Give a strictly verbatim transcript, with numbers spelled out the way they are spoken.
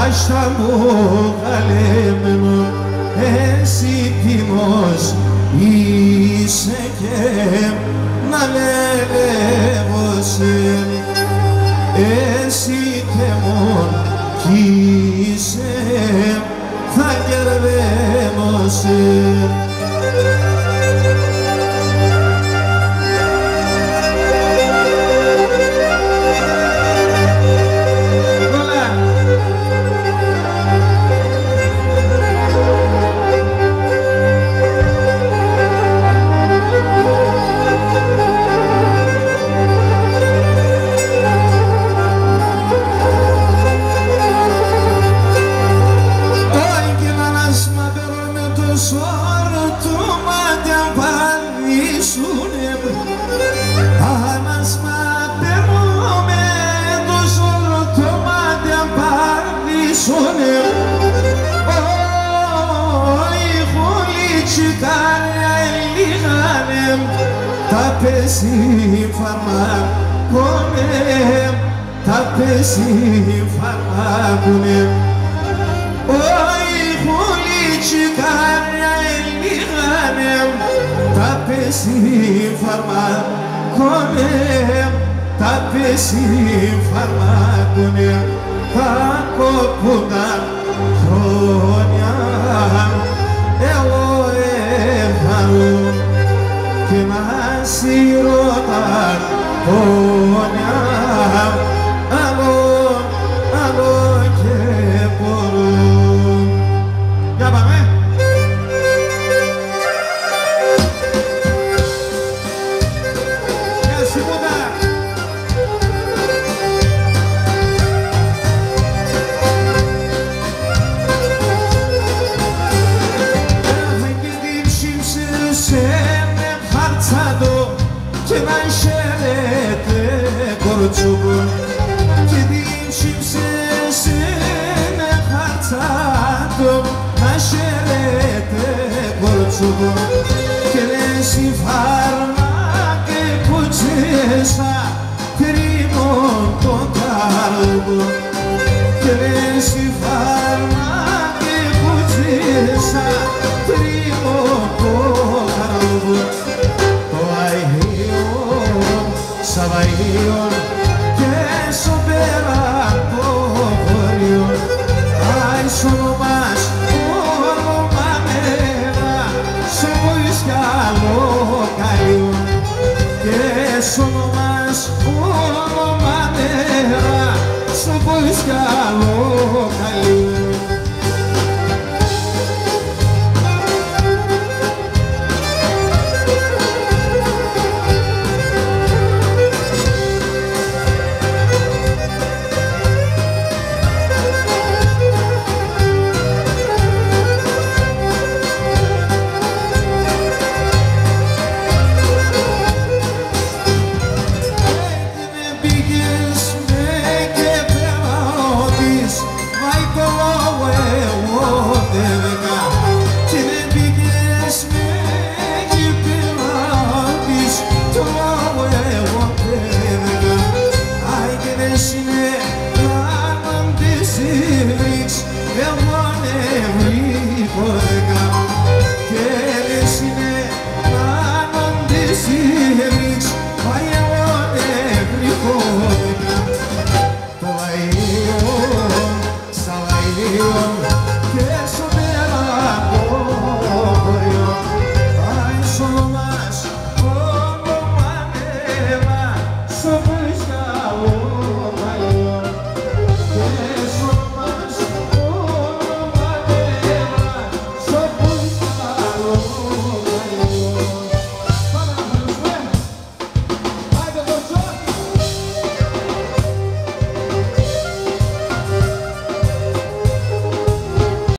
άστα μου καλέμενο, εσύ τιμός είσαι και να λέγωσαι, εσύ και μόν κι είσαι θα κερδέμωσαι. Τα πέσει φαρμάκωνε, τα πέσει φαρμάκωνε. Όχι χουλίτσικάρια ελίγανε, τα πέσει φαρμάκωνε, τα πέσει φαρμάκωνε. Τα κόπουνα χρόνια εγώ έφαγω και να σιρώταν πόνια, άλλο, άλλο και μπορώ. Για πάμε! Γεια σου Μούτα! Και να χαίρετε κορτσούμπο και δίψιμ σε σένα χαρτάτο να χαίρετε κορτσούμπο και λες η φάρμα και κουτσέσα κρύμον τον καρούμπο και λες η φάρμα και κουτσέσα κρύμον τον καρούμπο. Σαβαϊόν και σοπέρα το χωριό, άι σονομάς ονομαμένα, σοβοίσκαλο καλιόν και σονομάς ονομαμένα, σοβοίσκαλο καλιόν.